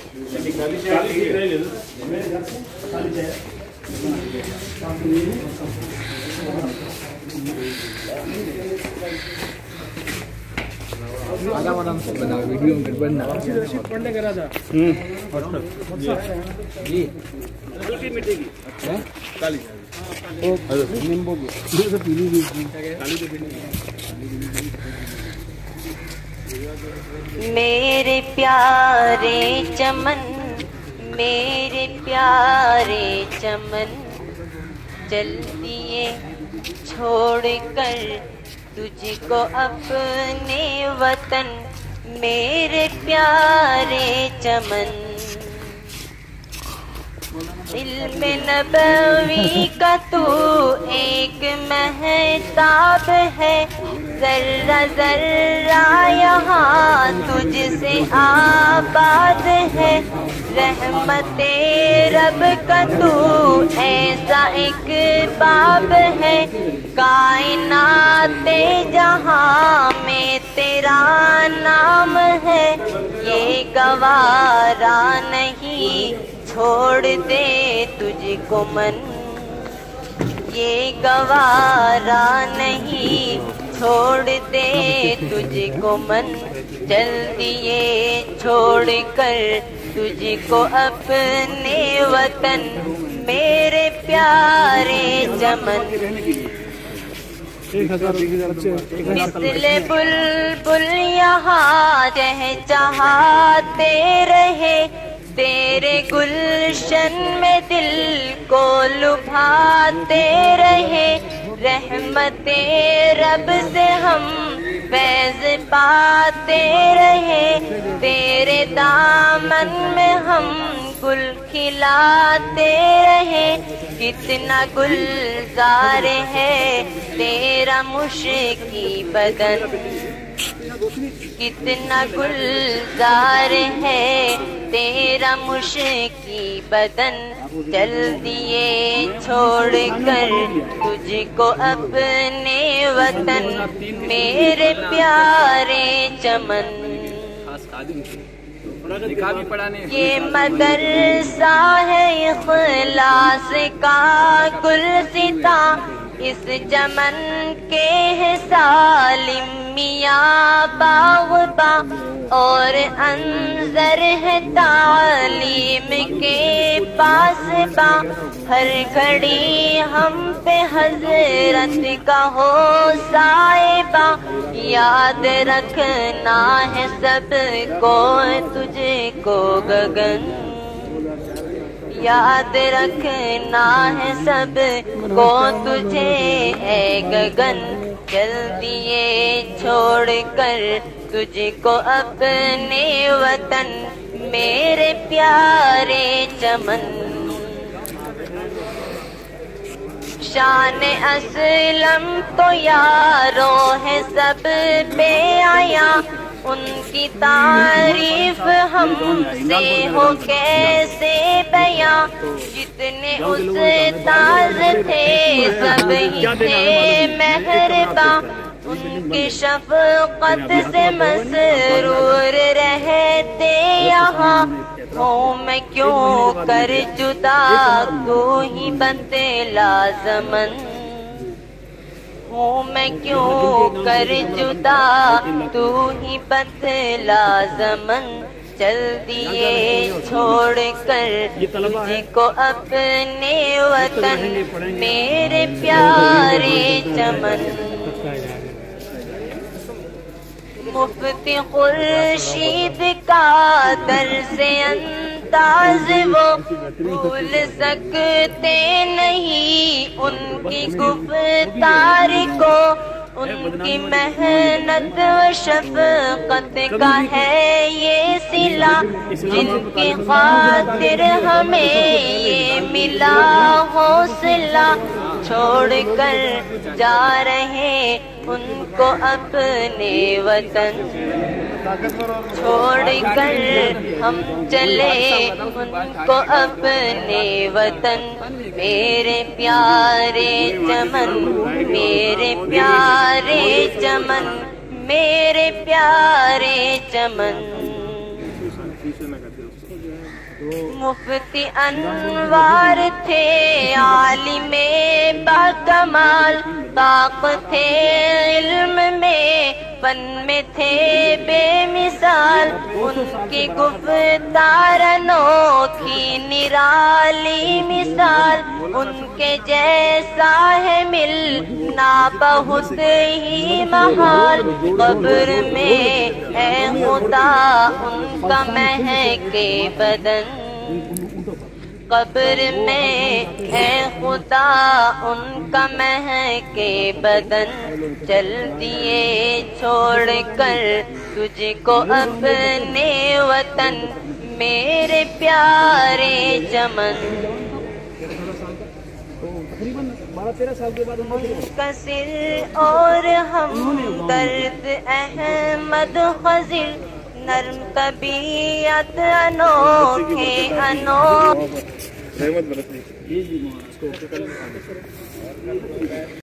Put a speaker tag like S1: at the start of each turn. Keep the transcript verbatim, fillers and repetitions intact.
S1: आधा वाला बना वीडियो में बनना
S2: पढ़ने करा था
S1: जी
S2: हल्की मिट्टी की
S1: है
S2: काली
S1: ओ नींबू की ये सब पीली भी
S2: काली तो पीली
S3: मेरे प्यारे चमन मेरे प्यारे चमन चल दिए छोड़ कर तुझको अपने वतन मेरे प्यारे चमन इल्म नबवी का तू एक महताब है जर्रा जर्रा यहाँ तुझसे आबाद है रहमते रब का तू ऐसा एक बाब है कायनाते जहाँ में तेरा नाम है ये गवारा नहीं छोड़ दे तुझको मन ये गवारा नहीं छोड़ दे तुझको मन चल दिए छोड़ कर तुझको अपने वतन मेरे प्यारे चमन मिसले बुलबुल यहाँ चहचहाते रहे तेरे गुलशन में दिल को लुभाते रहे रहमते रब से हम फैज़ पाते रहे तेरे दामन में हम गुल खिलाते रहे कितना गुलजार है तेरा मुश्की बदन कितना गुलजार है तेरा मुश्की बदन चल दिए छोड़ कर तुझको अपने वतन मेरे प्यारे चमन ये मदरसा है इखलास का गुलसिता इस चमन के है सालिम मियाँ बाग़बा और अंदर है तालीम के पास बा हर घड़ी हम पे हजरत का हो साहिबा याद रखना है सबको तुझको गगन याद रखना है सब को तुझे है गगन चल दिए छोड़ कर तुझको अपने वतन मेरे प्यारे चमन शान असलम तो यारों है सब पे आया उनकी तारीफ हमसे हो कैसे बयां जितने उस्ताद थे सब ही थे मेहरबां उनकी शफ़क़त से मसरूर रहते यहाँ हूँ मैं क्यों कर जुदा तू ही बतला ज़मन हूँ मैं क्यों कर जुदा तू ही बतला ज़मन चल दिए छोड़ कर तुझको अपने वतन मेरे प्यारे चमन मुफ्ती खुर्शीद का दर्स अंदाज वो भूल सकते नहीं उनकी गुफ्तार को उनकी मेहनत व शफ़क़त का है ये सिला जिनकी खातिर हमें ये मिला हौसला छोड़ कर जा रहे उनको अपने वतन छोड़ कर हम चले उनको अपने वतन मेरे प्यारे चमन मेरे प्यारे चमन मेरे प्यारे चमन مفتی انوار تھے عالم باکمال، طاقت تھے علم میں، فن میں تھے بے مثال، ان کی گفتار انوکھی نرالی مثال، ان کے جیسا ہے ملنا بہت ہی محال، قبر میں ہے خدا ان کا مہکے بدن، قبر میں ہے خدا ان کا مہکے بدن، چل دیے چھوڑ کر تجھ کو اپنے وطن، میرے پیارے چمن، منکسر اور ہم درد احمد خضر، نرم طبیعت انوکھے انوکھے